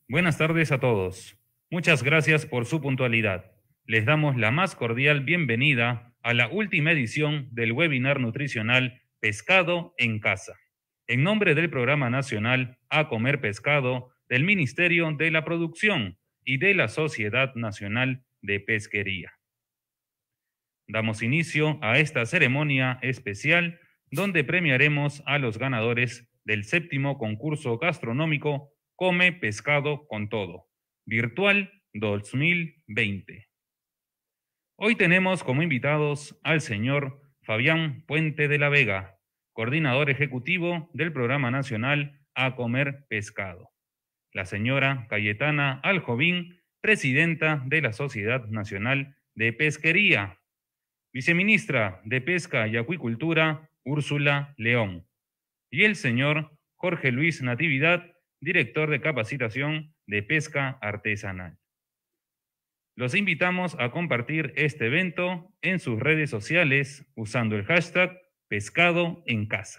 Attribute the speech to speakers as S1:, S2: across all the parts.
S1: Buenas tardes a todos. Muchas gracias por su puntualidad. Les damos la más cordial bienvenida a la última edición del webinar nutricional Pescado en Casa. En nombre del Programa Nacional A Comer Pescado del Ministerio de la Producción y de la Sociedad Nacional de Pesquería. Damos inicio a esta ceremonia especial donde premiaremos a los ganadores del 7º concurso gastronómico Come Pescado con Todo, virtual 2020. Hoy tenemos como invitados al señor Fabián Puente de la Vega, coordinador ejecutivo del Programa Nacional A Comer Pescado. La señora Cayetana Aljovín, presidenta de la Sociedad Nacional de Pesquería. Viceministra de Pesca y Acuicultura, Úrsula León. Y el señor Jorge Luis Natividad, director de capacitación de pesca artesanal. Los invitamos a compartir este evento en sus redes sociales usando el hashtag Pescado en Casa.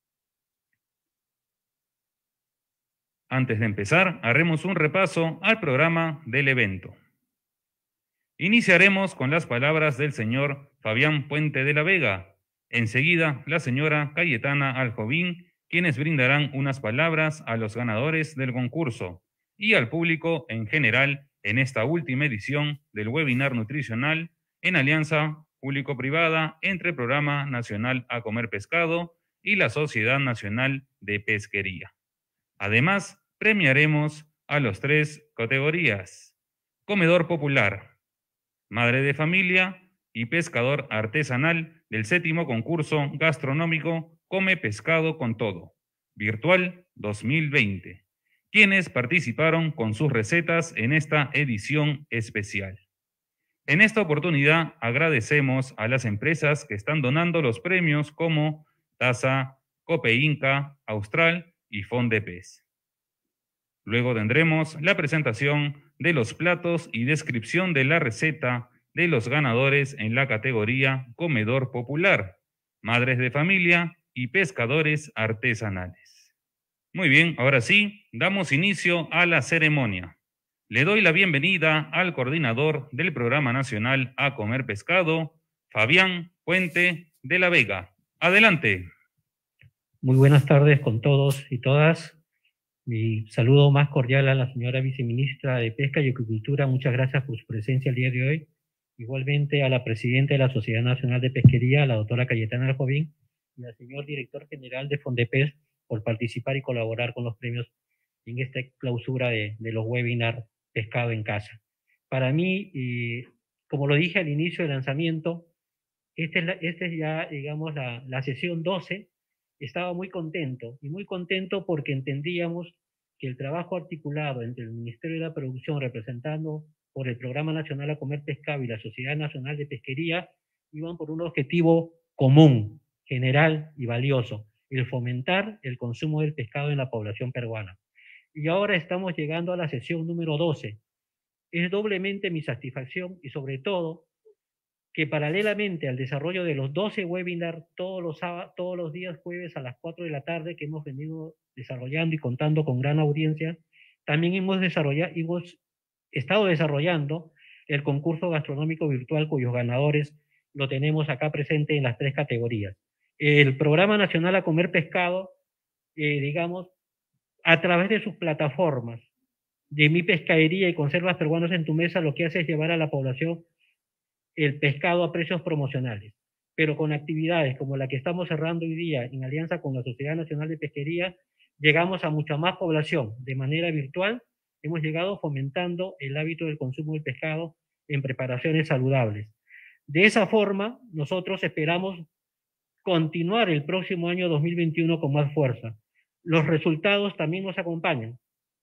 S1: Antes de empezar, haremos un repaso al programa del evento. Iniciaremos con las palabras del señor Fabián Puente de la Vega. Enseguida, la señora Cayetana Aljovín, quienes brindarán unas palabras a los ganadores del concurso y al público en general en esta última edición del webinar nutricional en alianza público-privada entre el Programa Nacional A Comer Pescado y la Sociedad Nacional de Pesquería. Además, premiaremos a los 3 categorías: comedor popular, madre de familia y pescador artesanal del 7º concurso gastronómico Come Pescado con Todo, virtual 2020, quienes participaron con sus recetas en esta edición especial. En esta oportunidad agradecemos a las empresas que están donando los premios como Taza, Cope Inca, Austral y Fondepes. Luego tendremos la presentación de los platos y descripción de la receta de los ganadores en la categoría Comedor Popular, Madres de Familia y Pescadores Artesanales. Muy bien, ahora sí, damos inicio a la ceremonia. Le doy la bienvenida al coordinador del Programa Nacional A Comer Pescado, Fabián Puente de la Vega. Adelante.
S2: Muy buenas tardes con todos y todas. Mi saludo más cordial a la señora viceministra de Pesca y Acuicultura. Muchas gracias por su presencia el día de hoy. Igualmente a la presidenta de la Sociedad Nacional de Pesquería, la doctora Cayetana Aljovín, y al señor director general de Fondepes por participar y colaborar con los premios en esta clausura de los webinars Pescado en Casa. Para mí, como lo dije al inicio del lanzamiento, esta es ya, digamos, la sesión 12. Estaba muy contento porque entendíamos que el trabajo articulado entre el Ministerio de la Producción, representando por el Programa Nacional a Comer Pescado y la Sociedad Nacional de Pesquería, iban por un objetivo común, general y valioso: el fomentar el consumo del pescado en la población peruana. Y ahora estamos llegando a la sesión número 12. Es doblemente mi satisfacción y sobre todo que paralelamente al desarrollo de los 12 webinars todos los días jueves a las 4 de la tarde que hemos venido desarrollando y contando con gran audiencia, también hemos estado desarrollando el concurso gastronómico virtual cuyos ganadores lo tenemos acá presente en las 3 categorías. El Programa Nacional a Comer Pescado, digamos, a través de sus plataformas de Mi Pescadería y Conservas Peruanos en tu Mesa, lo que hace es llevar a la población el pescado a precios promocionales, pero con actividades como la que estamos cerrando hoy día en alianza con la Sociedad Nacional de Pesquería, llegamos a mucha más población de manera virtual. Hemos llegado fomentando el hábito del consumo del pescado en preparaciones saludables. De esa forma, nosotros esperamos continuar el próximo año 2021 con más fuerza. Los resultados también nos acompañan.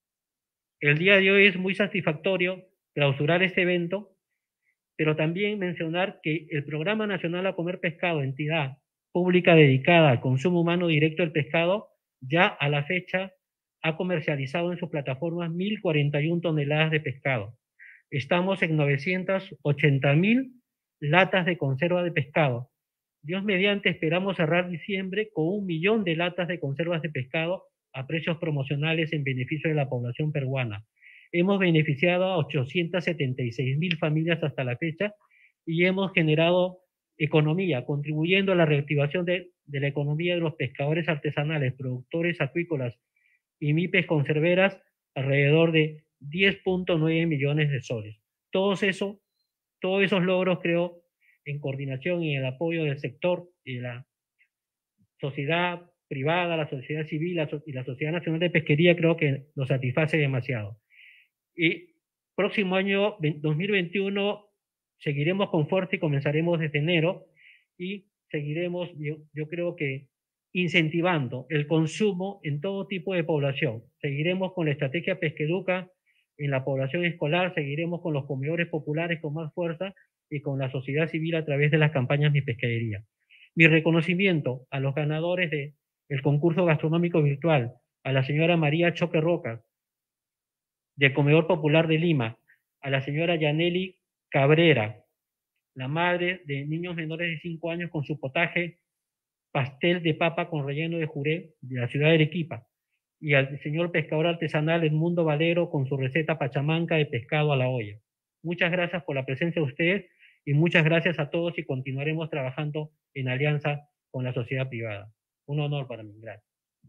S2: El día de hoy es muy satisfactorio clausurar este evento, pero también mencionar que el Programa Nacional a Comer Pescado, entidad pública dedicada al consumo humano directo del pescado, ya a la fecha ha comercializado en sus plataformas 1.041 toneladas de pescado. Estamos en 980.000 latas de conserva de pescado. Dios mediante, esperamos cerrar diciembre con 1 millón de latas de conservas de pescado a precios promocionales en beneficio de la población peruana. hemos beneficiado a 876.000 familias hasta la fecha y hemos generado economía, contribuyendo a la reactivación de la economía de los pescadores artesanales, productores acuícolas y MIPES conserveras, alrededor de 10.9 millones de soles. Todos esos logros, creo, en coordinación y en el apoyo del sector y de la sociedad privada, la sociedad civil y la Sociedad Nacional de Pesquería, creo que lo satisface demasiado. Y próximo año 2021 seguiremos con fuerza y comenzaremos desde enero y seguiremos, yo creo que incentivando el consumo en todo tipo de población. Seguiremos con la estrategia Pesqueduca en la población escolar, seguiremos con los comedores populares con más fuerza y con la sociedad civil a través de las campañas Mi Pescadería. Mi reconocimiento a los ganadores del concurso gastronómico virtual, a la señora María Choque Roca, del Comedor Popular de Lima, a la señora Yaneli Cabrera, la madre de niños menores de 5 años con su potaje pastel de papa con relleno de juré de la ciudad de Arequipa, y al señor pescador artesanal Edmundo Valero con su receta pachamanca de pescado a la olla. Muchas gracias por la presencia de ustedes y muchas gracias a todos y continuaremos trabajando en alianza con la sociedad privada. Un honor para mí. Gracias.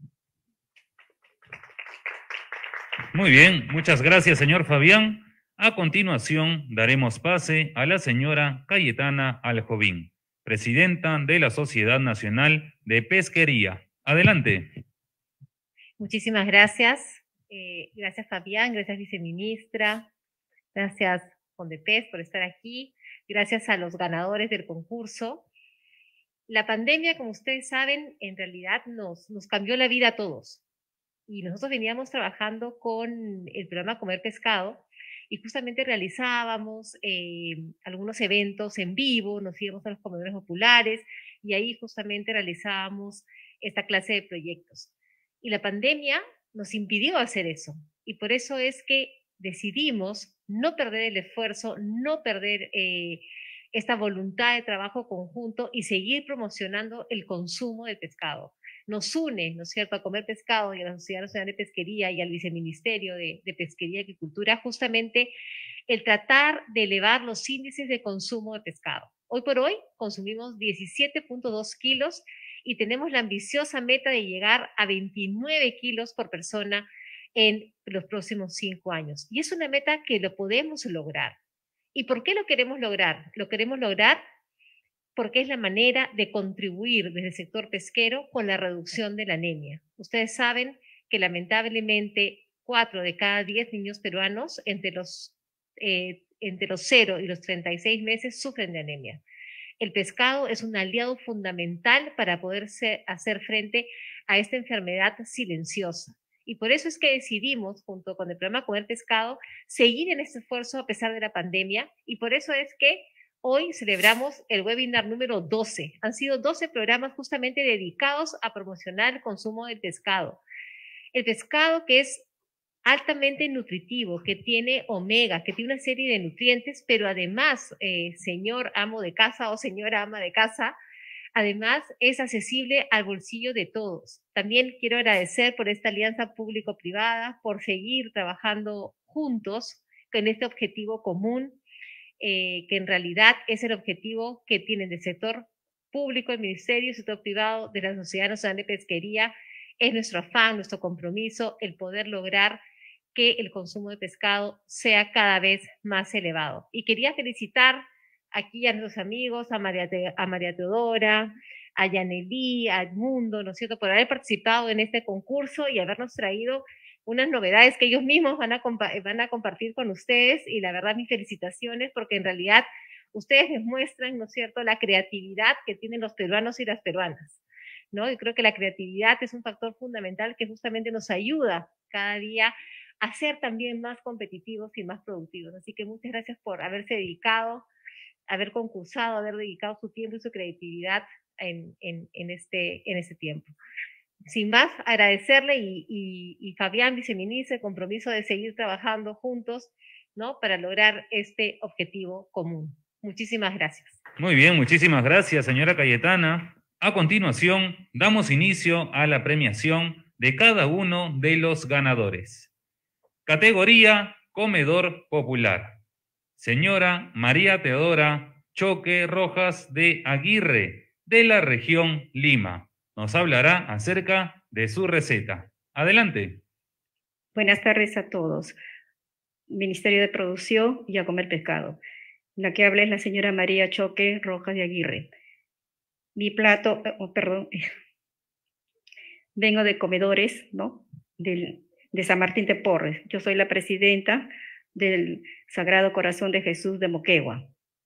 S1: Muy bien, muchas gracias, señor Fabián. A continuación, daremos pase a la señora Cayetana Aljovín, presidenta de la Sociedad Nacional de Pesquería. Adelante.
S3: Muchísimas gracias. Gracias, Fabián. Gracias, viceministra. Gracias, Fondepes, por estar aquí. Gracias a los ganadores del concurso. La pandemia, como ustedes saben, en realidad nos cambió la vida a todos. Y nosotros veníamos trabajando con el programa Comer Pescado y justamente realizábamos algunos eventos en vivo, nos íbamos a los comedores populares y ahí justamente realizábamos esta clase de proyectos. Y la pandemia nos impidió hacer eso. Y por eso es que decidimos no perder el esfuerzo, no perder esta voluntad de trabajo conjunto y seguir promocionando el consumo del pescado. Nos une, ¿no es cierto?, a Comer Pescado y a la Sociedad Nacional de Pesquería y al Viceministerio de Pesquería y Agricultura, justamente el tratar de elevar los índices de consumo de pescado. Hoy por hoy consumimos 17.2 kilos y tenemos la ambiciosa meta de llegar a 29 kilos por persona en los próximos 5 años. Y es una meta que lo podemos lograr. ¿Y por qué lo queremos lograr? Lo queremos lograr porque es la manera de contribuir desde el sector pesquero con la reducción de la anemia. Ustedes saben que lamentablemente 4 de cada 10 niños peruanos entre los 0 y los 36 meses sufren de anemia. El pescado es un aliado fundamental para poder hacer frente a esta enfermedad silenciosa. Y por eso es que decidimos, junto con el programa Comer Pescado, seguir en este esfuerzo a pesar de la pandemia. Y por eso es que hoy celebramos el webinar número 12. Han sido 12 programas justamente dedicados a promocionar el consumo del pescado. El pescado que es altamente nutritivo, que tiene omega, que tiene una serie de nutrientes, pero además, señor amo de casa o señora ama de casa, además es accesible al bolsillo de todos. También quiero agradecer por esta alianza público-privada, por seguir trabajando juntos con este objetivo común, que en realidad es el objetivo que tienen del sector público, el ministerio, el sector privado, de la Sociedad Nacional de Pesquería. Es nuestro afán, nuestro compromiso, el poder lograr que el consumo de pescado sea cada vez más elevado. Y quería felicitar aquí a nuestros amigos, a María Teodora, a Yaneli, a Edmundo, ¿no es cierto?, por haber participado en este concurso y habernos traído unas novedades que ellos mismos van a compartir con ustedes. Y la verdad, mis felicitaciones, porque en realidad ustedes les muestran, ¿no es cierto?, la creatividad que tienen los peruanos y las peruanas, ¿no? Y creo que la creatividad es un factor fundamental que justamente nos ayuda cada día a ser también más competitivos y más productivos. Así que muchas gracias por haberse dedicado, haber concursado, haber dedicado su tiempo y su creatividad en este tiempo. Sin más, agradecerle y Fabián, viceministro, el compromiso de seguir trabajando juntos, ¿no?, para lograr este objetivo común. Muchísimas gracias.
S1: Muy bien, muchísimas gracias, señora Cayetana. A continuación, damos inicio a la premiación de cada uno de los ganadores. Categoría comedor popular. Señora María Teodora Choque Rojas de Aguirre, de la región Lima. Nos hablará acerca de su receta. Adelante.
S4: Buenas tardes a todos. Ministerio de Producción y a comer pescado. La que habla es la señora María Choque Rojas de Aguirre. Mi plato, vengo de comedores, ¿no? De San Martín de Porres. Yo soy la presidenta del Sagrado Corazón de Jesús de Moquegua.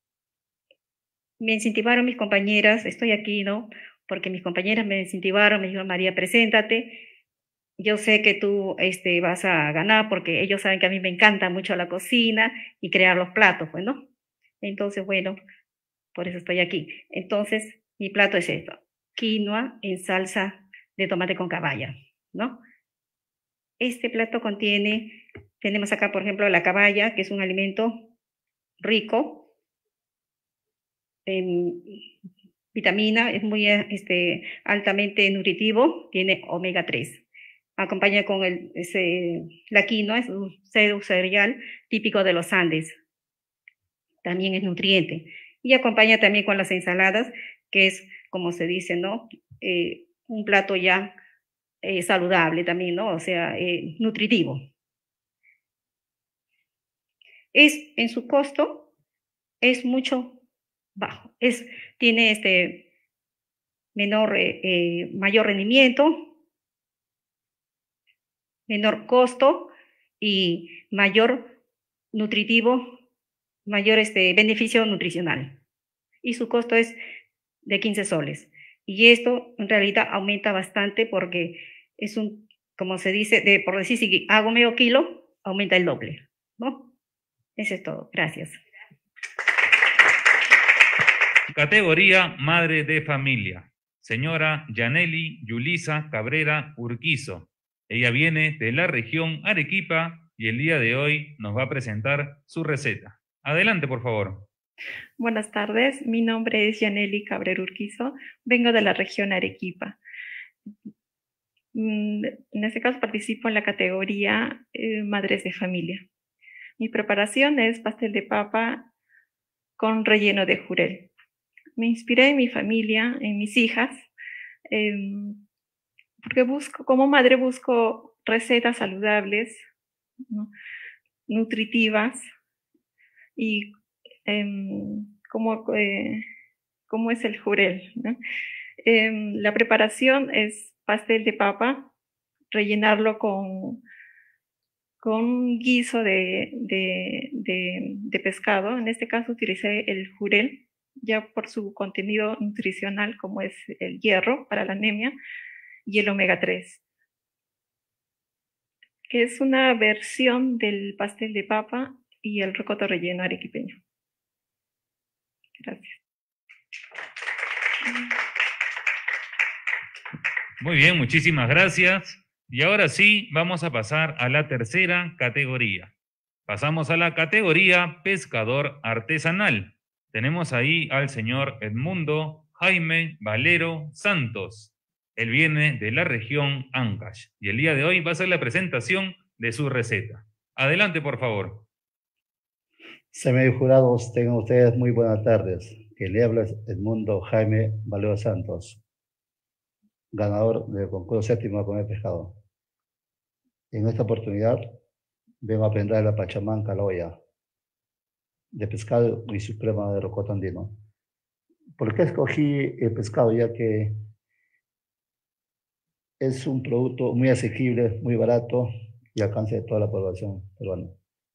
S4: Me incentivaron mis compañeras, estoy aquí, ¿no? Porque mis compañeras me incentivaron, me dijeron, María, preséntate. Yo sé que tú vas a ganar porque ellos saben que a mí me encanta mucho la cocina y crear los platos, pues, ¿no? Entonces, bueno, por eso estoy aquí. Entonces, mi plato es esto, quinoa en salsa de tomate con caballa, ¿no? Este plato contiene, tenemos acá, por ejemplo, la caballa, que es un alimento rico en vitamina, es muy altamente nutritivo, tiene omega 3. Acompaña con la quinoa, es un cereal típico de los Andes. También es nutriente. Y acompaña también con las ensaladas, que es, como se dice, ¿no? Un plato ya saludable también, ¿no? O sea, nutritivo. En su costo, es mucho bajo. Tiene mayor rendimiento, menor costo y mayor nutritivo, mayor beneficio nutricional. Y su costo es de 15 soles. Y esto en realidad aumenta bastante porque es como se dice, por decir, si hago medio kilo, aumenta el doble, ¿no? Eso es todo. Gracias.
S1: Categoría Madre de Familia. Señora Yaneli Yulisa Cabrera Urquizo. Ella viene de la región Arequipa y el día de hoy nos va a presentar su receta. Adelante, por favor.
S5: Buenas tardes, mi nombre es Yaneli Cabrera Urquizo, vengo de la región Arequipa. En este caso participo en la categoría Madres de Familia. Mi preparación es pastel de papa con relleno de jurel. Me inspiré en mi familia, en mis hijas, porque como madre busco recetas saludables, ¿no? Nutritivas y como es el jurel, ¿no? La preparación es pastel de papa, rellenarlo con guiso de pescado. En este caso utilicé el jurel, ya por su contenido nutricional, como es el hierro para la anemia y el omega 3. Es una versión del pastel de papa y el rocoto relleno arequipeño. Gracias.
S1: Muy bien, muchísimas gracias. Y ahora sí, vamos a pasar a la tercera categoría. Pasamos a la categoría pescador artesanal. Tenemos ahí al señor Edmundo Jaime Valero Santos. Él viene de la región Ancash y el día de hoy va a hacer la presentación de su receta. Adelante, por favor.
S6: Señores jurados, tengan ustedes muy buenas tardes. Que le habla es Edmundo Jaime Valero Santos, ganador del concurso séptimo de comer pescado. En esta oportunidad vengo a aprender la pachamanca la olla de pescado y su crema de rocoto andino. ¿Por qué escogí el pescado? Ya que es un producto muy asequible, muy barato y alcance de toda la población peruana.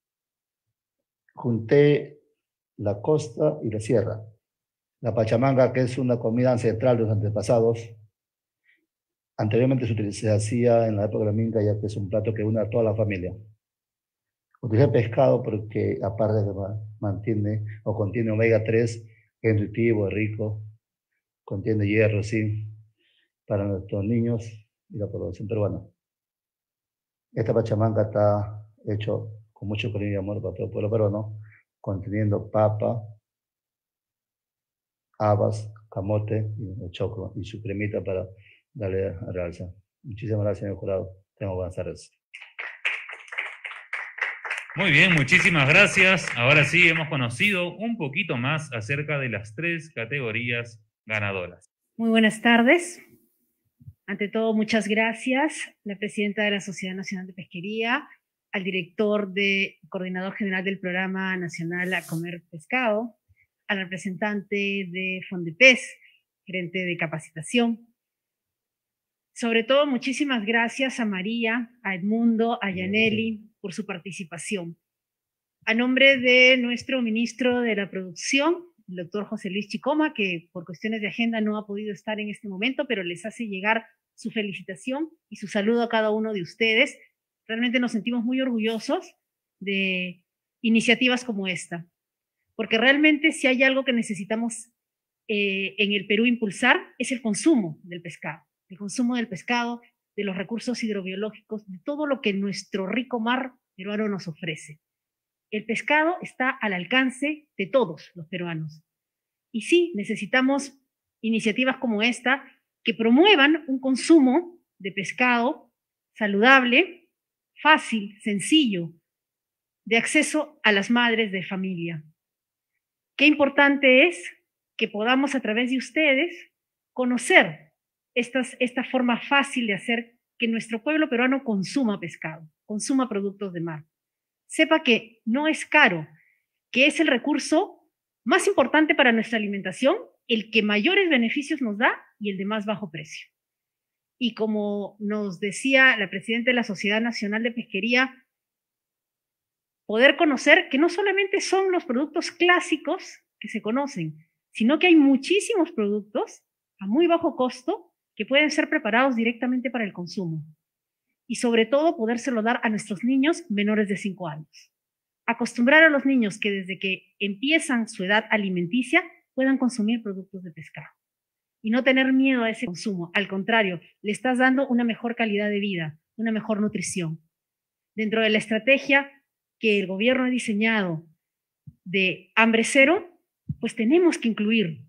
S6: Junté la costa y la sierra. La pachamanga, que es una comida ancestral de los antepasados, anteriormente se hacía en la época de la Minca, ya que es un plato que une a toda la familia. Utilicé pescado porque, aparte de mantiene o contiene omega 3, que es nutritivo, es rico, contiene hierro, sí, para nuestros niños y la población peruana. Esta pachamanga está hecho con mucho cariño y amor para todo el pueblo peruano, conteniendo papa, habas, camote y choclo y su cremita para darle a realza. Muchísimas gracias, señor jurado. Tengo buenas tardes.
S1: Muy bien, muchísimas gracias. Ahora sí hemos conocido un poquito más acerca de las 3 categorías ganadoras.
S7: Muy buenas tardes. Ante todo, muchas gracias a la presidenta de la Sociedad Nacional de Pesquería, al coordinador general del Programa Nacional a Comer Pescado, al representante de Fondepes, gerente de capacitación. Sobre todo, muchísimas gracias a María, a Edmundo, a Yaneli por su participación. A nombre de nuestro ministro de la Producción, el doctor José Luis Chicoma, que por cuestiones de agenda no ha podido estar en este momento, pero les hace llegar su felicitación y su saludo a cada uno de ustedes. Realmente nos sentimos muy orgullosos de iniciativas como esta, porque realmente si hay algo que necesitamos en el Perú impulsar es el consumo del pescado. El consumo del pescado, de los recursos hidrobiológicos, de todo lo que nuestro rico mar peruano nos ofrece. El pescado está al alcance de todos los peruanos. Y sí, necesitamos iniciativas como esta que promuevan un consumo de pescado saludable, fácil, sencillo, de acceso a las madres de familia. Qué importante es que podamos a través de ustedes conocer esta forma fácil de hacer que nuestro pueblo peruano consuma pescado, consuma productos de mar. Sepa que no es caro, que es el recurso más importante para nuestra alimentación, el que mayores beneficios nos da y el de más bajo precio. Y como nos decía la presidenta de la Sociedad Nacional de Pesquería, poder conocer que no solamente son los productos clásicos que se conocen, sino que hay muchísimos productos a muy bajo costo que pueden ser preparados directamente para el consumo. Y sobre todo, podérselo dar a nuestros niños menores de 5 años. Acostumbrar a los niños que desde que empiezan su edad alimenticia puedan consumir productos de pescado. Y no tener miedo a ese consumo. Al contrario, le estás dando una mejor calidad de vida, una mejor nutrición. Dentro de la estrategia que el gobierno ha diseñado de hambre cero, pues tenemos que incluir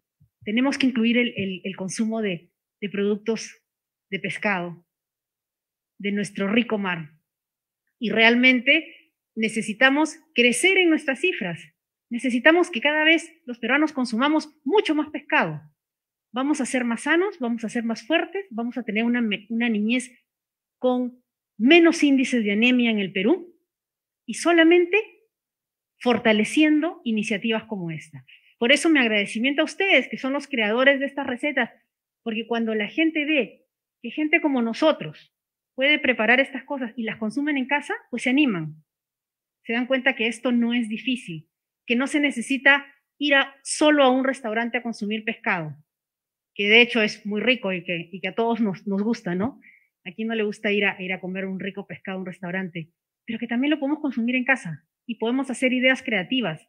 S7: el consumo de productos de pescado, de nuestro rico mar. Y realmente necesitamos crecer en nuestras cifras. Necesitamos que cada vez los peruanos consumamos mucho más pescado. Vamos a ser más sanos, vamos a ser más fuertes, vamos a tener una niñez con menos índices de anemia en el Perú y solamente fortaleciendo iniciativas como esta. Por eso mi agradecimiento a ustedes, que son los creadores de estas recetas, porque cuando la gente ve que gente como nosotros puede preparar estas cosas y las consumen en casa, pues se animan. Se dan cuenta que esto no es difícil, que no se necesita ir solo a un restaurante a consumir pescado, que de hecho es muy rico y que a todos nos gusta, ¿no? ¿A quién no le gusta ir a comer un rico pescado a un restaurante? Pero que también lo podemos consumir en casa y podemos hacer ideas creativas.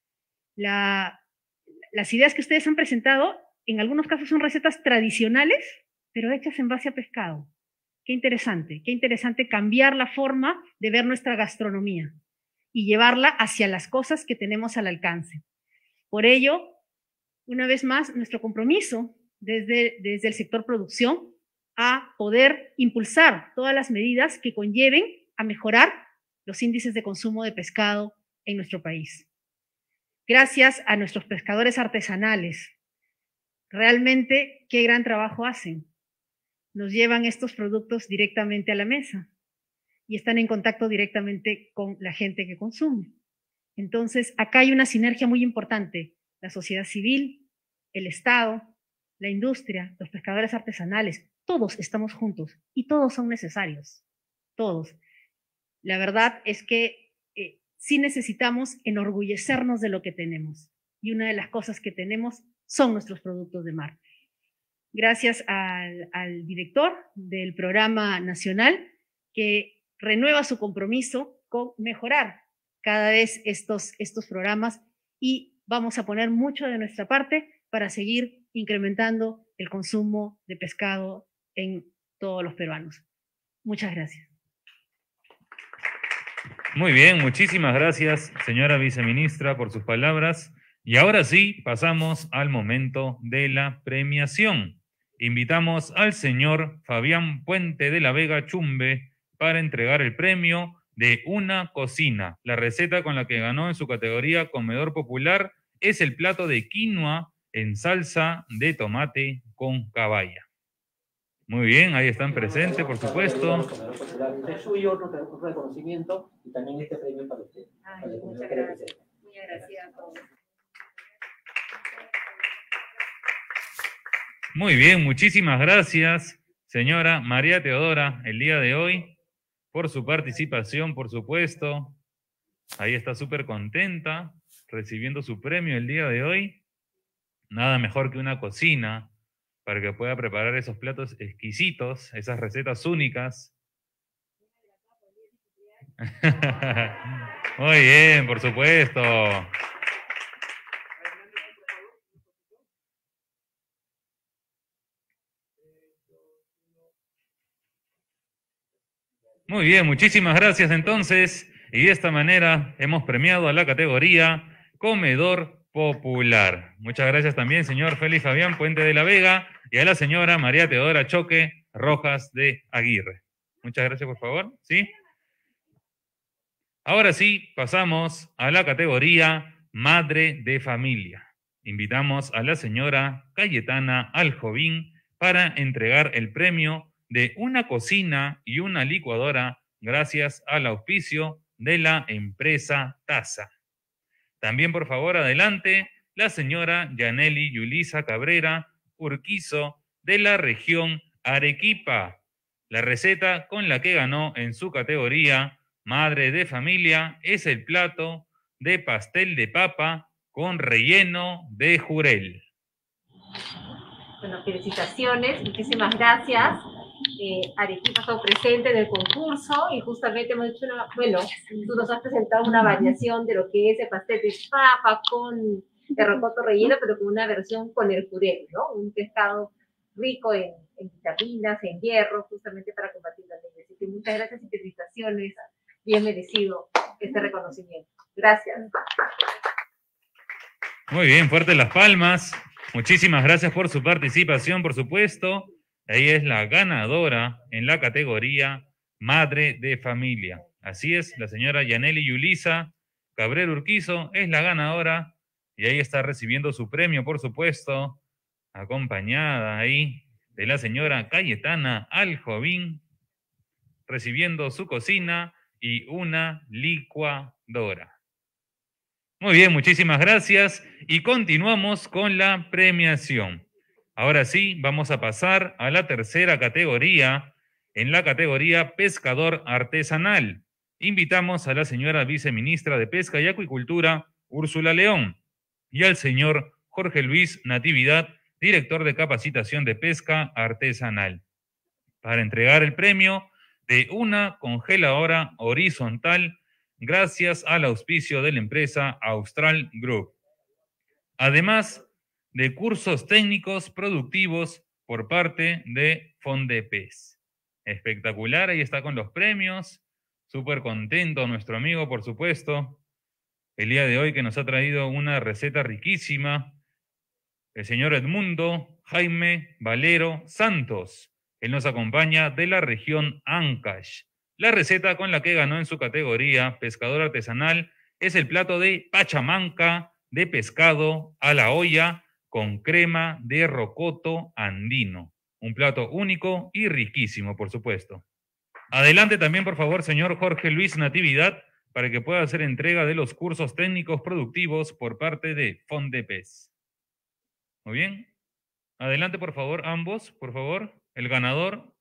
S7: Las ideas que ustedes han presentado, en algunos casos son recetas tradicionales, pero hechas en base a pescado. Qué interesante cambiar la forma de ver nuestra gastronomía y llevarla hacia las cosas que tenemos al alcance. Por ello, una vez más, nuestro compromiso desde el sector producción a poder impulsar todas las medidas que conlleven a mejorar los índices de consumo de pescado en nuestro país. Gracias a nuestros pescadores artesanales. Realmente, qué gran trabajo hacen. Nos llevan estos productos directamente a la mesa y están en contacto directamente con la gente que consume. Entonces, acá hay una sinergia muy importante. La sociedad civil, el Estado, la industria, los pescadores artesanales, todos estamos juntos y todos son necesarios. Todos. La verdad es que sí necesitamos enorgullecernos de lo que tenemos. Y una de las cosas que tenemos son nuestros productos de mar. Gracias al director del programa nacional que renueva su compromiso con mejorar cada vez estos programas y vamos a poner mucho de nuestra parte para seguir incrementando el consumo de pescado en todos los peruanos. Muchas gracias.
S1: Muy bien, muchísimas gracias, señora viceministra, por sus palabras. Y ahora sí, pasamos al momento de la premiación. Invitamos al señor Fabián Puente de la Vega Chumbe para entregar el premio de una cocina. La receta con la que ganó en su categoría comedor popular es el plato de quinoa en salsa de tomate con caballa. Muy bien, ahí están presentes, por supuesto.
S8: Este es suyo, otro reconocimiento y también este premio para usted.
S3: Muchas gracias. Muchas gracias a todos.
S1: Muy bien, muchísimas gracias, señora María Teodora, el día de hoy, por su participación, por supuesto. Ahí está súper contenta, recibiendo su premio el día de hoy. Nada mejor que una cocina para que pueda preparar esos platos exquisitos, esas recetas únicas. Muy bien, por supuesto. Muy bien, muchísimas gracias entonces. Y de esta manera hemos premiado a la categoría Comedor Popular. Muchas gracias también, señor Félix Fabián Puente de la Vega, y a la señora María Teodora Choque Rojas de Aguirre. Muchas gracias, por favor. ¿Sí? Ahora sí, pasamos a la categoría Madre de Familia. Invitamos a la señora Cayetana Aljovín para entregar el premio de una cocina y una licuadora gracias al auspicio de la empresa Taza. También, por favor, adelante, la señora Yaneli Yulisa Cabrera Urquizo de la región Arequipa. La receta con la que ganó en su categoría Madre de Familia es el plato de pastel de papa con relleno de jurel.
S3: Bueno, felicitaciones, muchísimas gracias. Arequipa está presente en el concurso y justamente hemos hecho una, bueno, tú nos has presentado una variación de lo que es el pastel de papa con terracoto relleno, pero con una versión con el jurel, ¿no? Un pescado rico en vitaminas, en hierro, justamente para combatir la anemia. Así que muchas gracias y felicitaciones. Bien merecido este reconocimiento. Gracias.
S1: Muy bien, fuertes las palmas. Muchísimas gracias por su participación, por supuesto. Ella es la ganadora en la categoría Madre de Familia. Así es, la señora Yaneli Yulisa Cabrera Urquizo es la ganadora y ahí está recibiendo su premio, por supuesto, acompañada ahí de la señora Cayetana Aljovín, recibiendo su cocina y una licuadora. Muy bien, muchísimas gracias y continuamos con la premiación. Ahora sí, vamos a pasar a la tercera categoría, en la categoría Pescador Artesanal. Invitamos a la señora viceministra de Pesca y Acuicultura, Úrsula León, y al señor Jorge Luis Natividad, director de capacitación de pesca artesanal, para entregar el premio de una congeladora horizontal gracias al auspicio de la empresa Austral Group. Además de cursos técnicos productivos por parte de Fondepes. Espectacular, ahí está con los premios. Súper contento nuestro amigo, por supuesto, el día de hoy que nos ha traído una receta riquísima. El señor Edmundo Jaime Valero Santos. Él nos acompaña de la región Ancash. La receta con la que ganó en su categoría pescador artesanal es el plato de pachamanca de pescado a la olla con crema de rocoto andino. Un plato único y riquísimo, por supuesto. Adelante también, por favor, señor Jorge Luis Natividad, para que pueda hacer entrega de los cursos técnicos productivos por parte de Fondepes. Muy bien. Adelante, por favor, ambos, por favor. El ganador.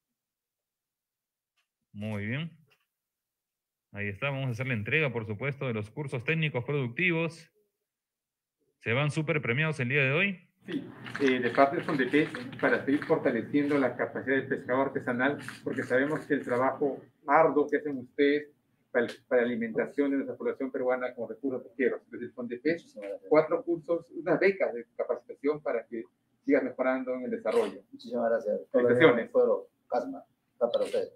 S1: Muy bien. Ahí está, vamos a hacer la entrega, por supuesto, de los cursos técnicos productivos. ¿Se van súper premiados el día de hoy?
S9: Sí, de parte de Fondepes, para seguir fortaleciendo la capacidad del pescador artesanal, porque sabemos que el trabajo arduo que hacen ustedes para la alimentación de nuestra población peruana como recursos pesqueros. Desde Fondepes, 4 cursos, unas becas de capacitación para que siga mejorando en el desarrollo.
S6: Muchísimas gracias.
S9: Felicitaciones.
S6: Casma, está para ustedes.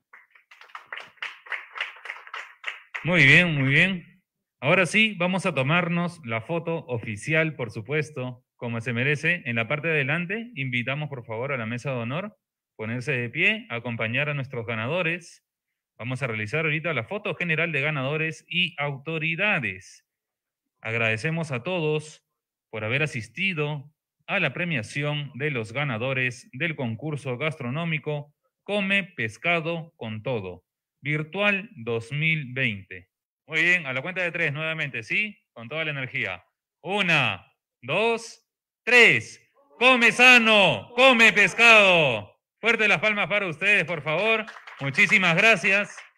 S1: Muy bien, muy bien. Ahora sí, vamos a tomarnos la foto oficial, por supuesto, como se merece. En la parte de adelante, invitamos por favor a la mesa de honor, ponerse de pie, acompañar a nuestros ganadores. Vamos a realizar ahorita la foto general de ganadores y autoridades. Agradecemos a todos por haber asistido a la premiación de los ganadores del concurso gastronómico Come Pescado con Todo, Virtual 2020. Muy bien, a la cuenta de 3 nuevamente, ¿sí? Con toda la energía. 1, 2, 3. ¡Come sano! ¡Come pescado! Fuerte las palmas para ustedes, por favor. Muchísimas gracias.